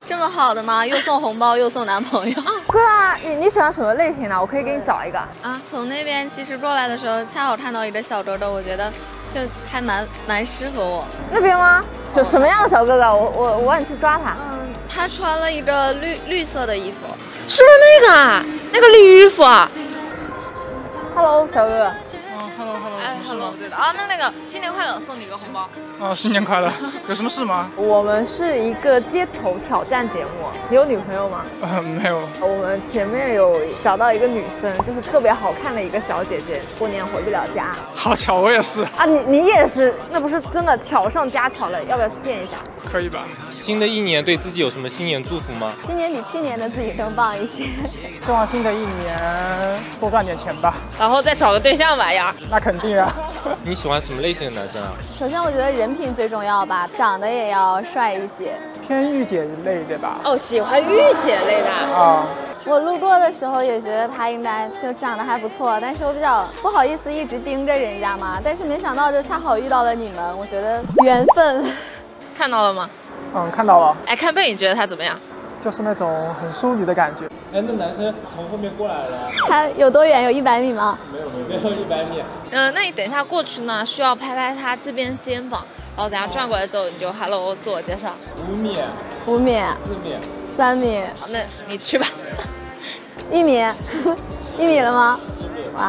这么好的吗？又送红包又送男朋友。 对啊，你喜欢什么类型的？我可以给你找一个。 啊，从那边其实过来的时候，恰好看到一个小哥哥，我觉得就还蛮适合我。 那边吗？就什么样的小哥哥？我让你去抓他。 他穿了一个绿色的衣服， 是不是那个啊？那个绿衣服啊 ？Hello， 小哥哥。 Hello， 哎 ，Hello， 对的啊，那个新年快乐，送你一个红包。 新年快乐！有什么事吗？ 我们是一个街头挑战节目。你有女朋友吗？ 没有。 我们前面有找到一个女生，就是特别好看的一个小姐姐，过年回不了家。 好巧，我也是。 啊，你也是？那不是真的巧上加巧了，要不要去见一下？ 可以吧？ 新的一年对自己有什么新年祝福吗？ 今年比去年的自己更棒一些。 希望新的一年多赚点钱吧。 然后再找个对象吧呀。 那肯定啊。 你喜欢什么类型的男生啊？ 首先我觉得人品最重要吧，长得也要帅一些。 偏御姐一类的吧？ 哦，喜欢御姐类的啊。 我路过的时候也觉得他应该就长得还不错，但是我比较不好意思一直盯着人家嘛。但是没想到就恰好遇到了你们，我觉得缘分。 看到了吗？ 看到了。 哎，看背你觉得他怎么样？ 就是那种很淑女的感觉。 哎，那男生从后面过来了。 他有多远？有100米吗？ 没有100米。 那你等一下过去呢，需要拍拍他这边肩膀，然后等下转过来之后你就 Hello 自我介绍。 5米。 5米。 4米。 3米。 好，那你去吧。 1米。1米了吗？哇。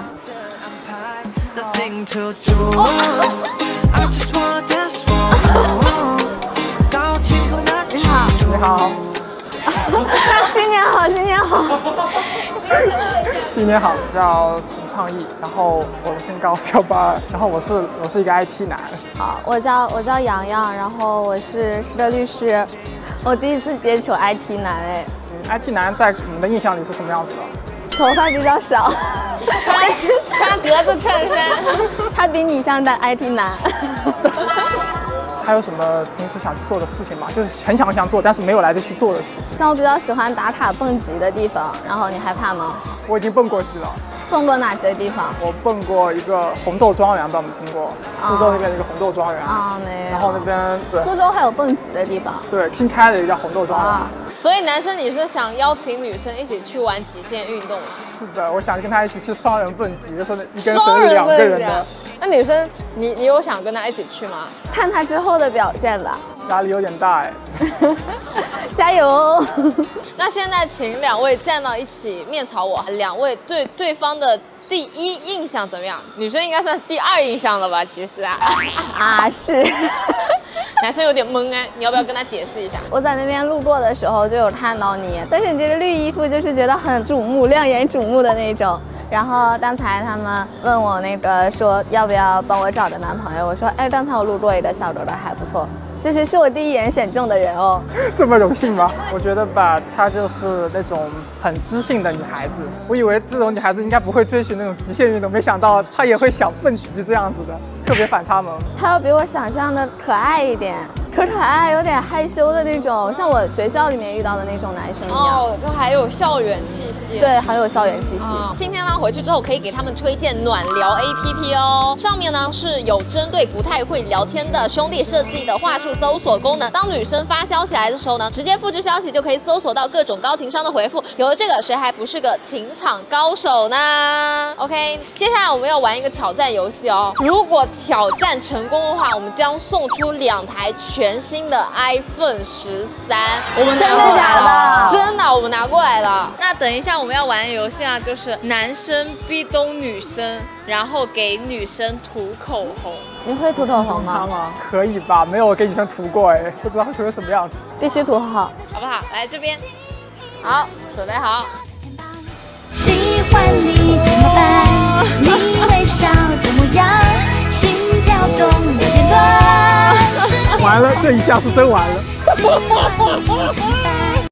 你好。新年好，新年好， 新年好，叫陈创意，然后我的身高是182，然后我是一个 IT 男。 好，我叫洋洋，然后我是个律师，我第一次接触 IT 男哎。 IT 男在你们的印象里是什么样子的？ 头发比较少， 穿格子衬衫， 他比你像的 IT 男。 还有什么平时想去做的事情吗？就是很想做，但是没有来得及做的事情。 像我比较喜欢打卡蹦极的地方，然后你害怕吗？ 我已经蹦过极了。 蹦过哪些地方？ 我蹦过一个红豆庄园，不知道你们听过？苏州那边的一个红豆庄园啊，没有。 然后那边对。 苏州还有蹦极的地方？ 对，新开了一个叫红豆庄园。 所以男生你是想邀请女生一起去玩极限运动吗？ 是的，我想跟她一起去双人蹦极，就是一根绳是2个人的。 那女生你有想跟她一起去吗？ 看她之后的表现吧。 压力有点大哎。 加油！ 那现在请2位站到一起面朝我，2位对对方的第一印象怎么样？女生应该算第2印象了吧？其实啊， 是。 男生有点懵哎，你要不要跟他解释一下？ 我在那边路过的时候就有看到你，但是你这个绿衣服就是觉得很瞩目、亮眼瞩目的那种。然后刚才他们问我说要不要帮我找个男朋友，我说哎，刚才我路过一个小哥哥还不错，是我第一眼选中的人哦。 这么荣幸吗？我觉得吧，她就是那种很知性的女孩子。我以为这种女孩子应该不会追寻那种极限运动，没想到她也会想蹦极这样子的，特别反差萌。 她要比我想象的可爱一点。可爱，有点害羞的那种，像我学校里面遇到的那种男生一样。 哦，就还有校园气息。 对，很有校园气息。 今天呢，回去之后可以给他们推荐暖聊 APP 哦。上面呢是有针对不太会聊天的兄弟设计的话术搜索功能。当女生发消息来的时候呢，直接复制消息就可以搜索到各种高情商的回复。有了这个，谁还不是个情场高手呢 ？OK， 接下来我们要玩一个挑战游戏哦。如果挑战成功的话，我们将送出2台全新的 iPhone 13，我们拿过来了，真的，我们拿过来了。那等一下我们要玩的游戏啊，就是男生逼咚女生，然后给女生涂口红。 你会涂口红吗？ 可以吧，没有给女生涂过哎，不知道会涂成什么样子。 必须涂好， 好不好？来这边，好，准备好。 喜欢你怎么办？你微笑的模样，心跳动有点乱。 完了，这一下是真完了。